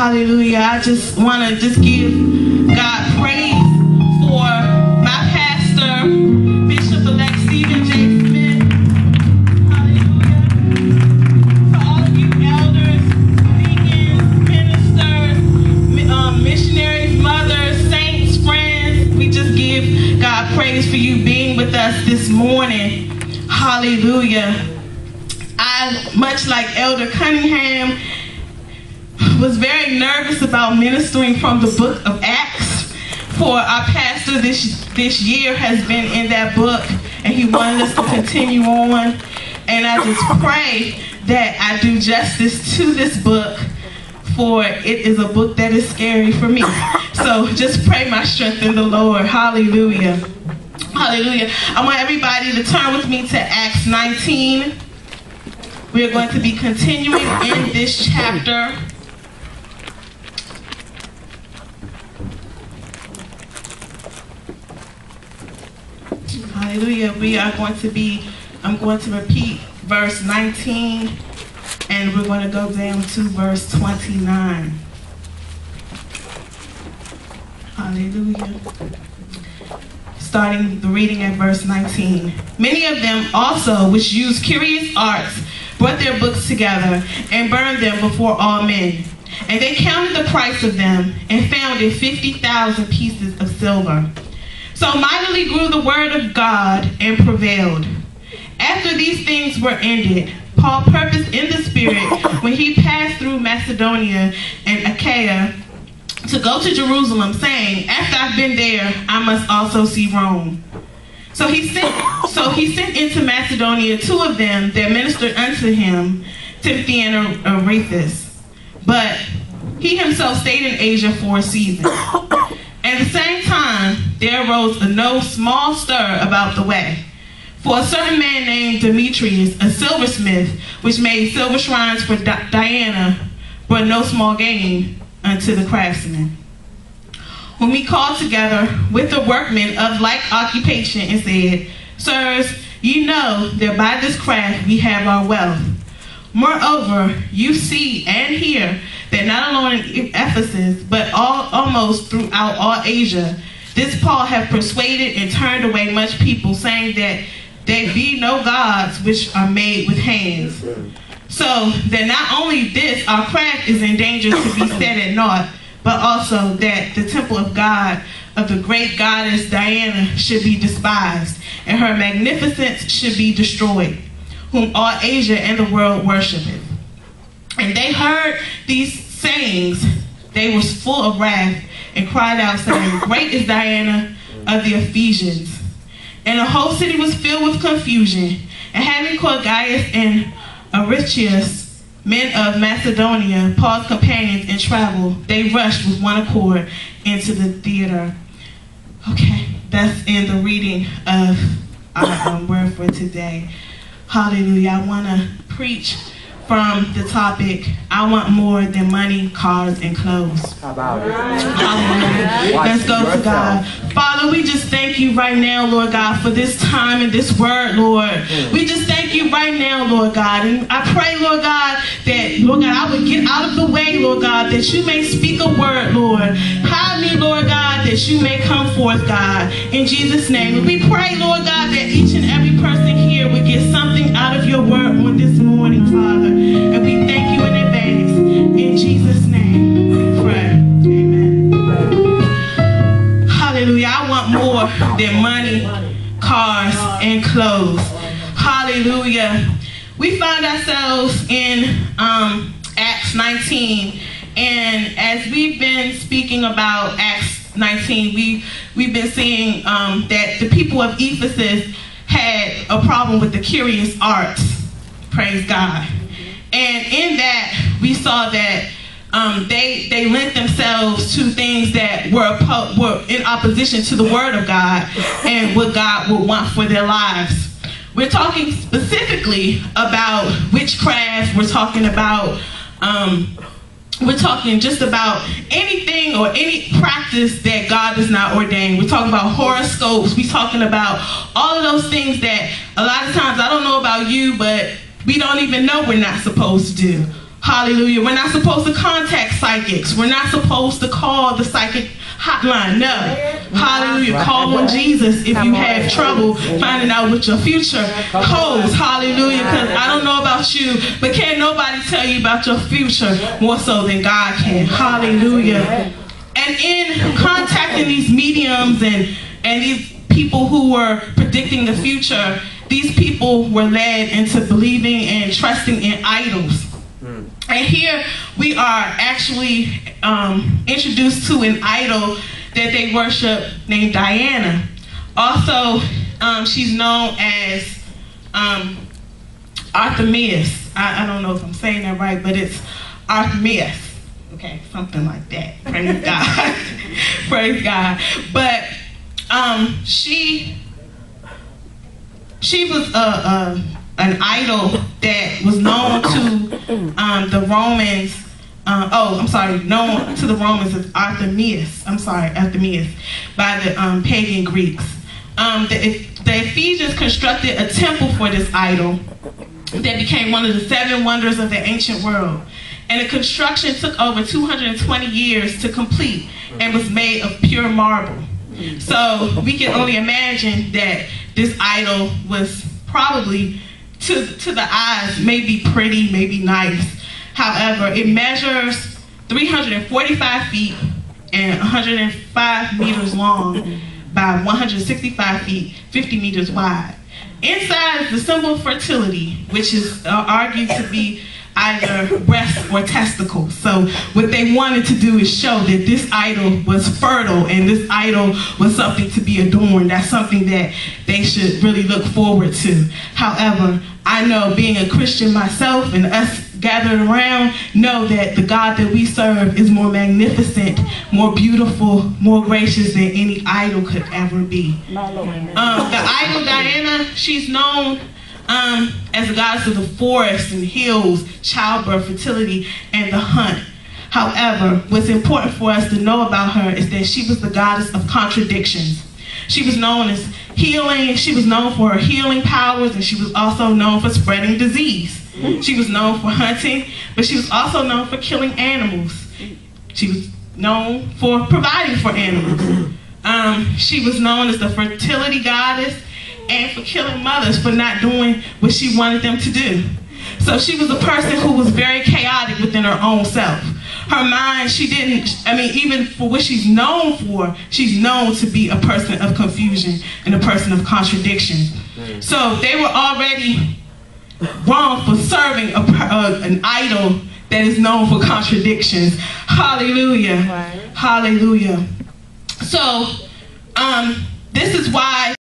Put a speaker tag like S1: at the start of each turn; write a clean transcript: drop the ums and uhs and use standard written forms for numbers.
S1: Hallelujah. I just want to give God praise for my pastor, Bishop-elect Stephen J. Smith. Hallelujah. To all of you elders, deacons, ministers, missionaries, mothers, saints, friends, we just give God praise for you being with us this morning. Hallelujah. I, much like Elder Cunningham, was very nervous about ministering from the book of Acts, for our pastor this year has been in that book and he wanted us to continue on, and I just pray that I do justice to this book, for it is a book that is scary for me. So just pray my strength in the Lord. Hallelujah. Hallelujah. I want everybody to turn with me to Acts 19. We are going to be continuing in this chapter. Hallelujah. I'm going to repeat verse 19, and we're going to go down to verse 29. Hallelujah. Starting the reading at verse 19. Many of them also, which used curious arts, brought their books together and burned them before all men. And they counted the price of them and found it 50,000 pieces of silver. So mightily grew the word of God and prevailed. After these things were ended, Paul purposed in the Spirit, when he passed through Macedonia and Achaia, to go to Jerusalem, saying, after I've been there, I must also see Rome. So he sent into Macedonia 2 of them that ministered unto him, Timothy and Arethusa. But he himself stayed in Asia for a season. At the same time, there arose no small stir about the way. For a certain man named Demetrius, a silversmith, which made silver shrines for Diana, brought no small gain unto the craftsmen, whom he called together with the workmen of like occupation, and said, Sirs, you know that by this craft we have our wealth. Moreover, you see and hear that not alone in Ephesus, but almost throughout all Asia, this Paul hath persuaded and turned away much people, saying that there be no gods which are made with hands. So that not only this, our craft is in danger to be set at naught, but also that the temple of God, of the great goddess Diana, should be despised, and her magnificence should be destroyed, whom all Asia and the world worshipeth. And they heard these sayings, they were full of wrath, and cried out, saying, Great is Diana of the Ephesians. And the whole city was filled with confusion. And having called Gaius and Aristarchus, men of Macedonia, Paul's companions in travel, they rushed with one accord into the theater. Okay, that's in the reading of our word for today. Hallelujah. I want to preach from the topic, I want more than money, cars, and clothes.
S2: How about it?
S1: Hallelujah. Let's go to God. Father, we just thank you right now, Lord God, for this time and this word, Lord. We just thank you right now, Lord God. And I pray, Lord God, that, Lord God, I would get out of the way, Lord God, that you may speak a word, Lord. Hide me, Lord God, that you may come forth, God, in Jesus' name. And we pray, Lord God, that each and every person here would get something out of your word on this morning, Father. And we thank you in advance. In Jesus' name we pray. Amen. Hallelujah. I want more than money, cars, and clothes. Hallelujah. We find ourselves in Acts 19. And as we've been speaking about Acts 19, we've been seeing that the people of Ephesus had a problem with the curious arts. Praise God. And in that, we saw that they lent themselves to things that were in opposition to the word of God and what God would want for their lives. We're talking specifically about witchcraft. We're talking just about anything or any practice that God does not ordain. We're talking about horoscopes. We're talking about all of those things that a lot of times, I don't know about you, but we don't even know we're not supposed to do. Hallelujah. We're not supposed to contact psychics. We're not supposed to call the psychic hotline. No. Hallelujah. Call on Jesus if you have trouble finding out what your future holds. Hallelujah. Because I don't know about you, but can't nobody tell you about your future more so than God can. Hallelujah. And in contacting these mediums and these people who were predicting the future, these people were led into believing and trusting in idols. And here we are actually introduced to an idol that they worship named Diana. Also, she's known as Artemis. I don't know if I'm saying that right, but it's Artemis. Okay, something like that. Praise God. Praise God. But she was an idol that was known to the Romans. Known to the Romans as Artemis. Artemis, by the pagan Greeks. The Ephesians constructed a temple for this idol that became one of the 7 wonders of the ancient world. And the construction took over 220 years to complete and was made of pure marble. So we can only imagine that this idol was probably, to the eyes, maybe pretty, maybe nice. However, it measures 345 feet and 105 meters long by 165 feet, 50 meters wide. Inside is the symbol of fertility, which is argued to be either breast or testicles. So what they wanted to do is show that this idol was fertile and this idol was something to be adorned. That's something that they should really look forward to. However, I know, being a Christian myself and us gathered around, know that the God that we serve is more magnificent, more beautiful, more gracious than any idol could ever be. The idol Diana, she's known as the goddess of the forest and hills, childbirth, fertility, and the hunt. However, what's important for us to know about her is that she was the goddess of contradictions. She was known as healing. She was known for her healing powers, and she was also known for spreading disease. She was known for hunting, but she was also known for killing animals. She was known for providing for animals. She was known as the fertility goddess and for killing mothers for not doing what she wanted them to do. So she was a person who was very chaotic within her own self. Her mind, even for what she's known for, she's known to be a person of confusion and a person of contradiction. So they were already wrong for serving an idol that is known for contradictions. Hallelujah. Hallelujah. So this is why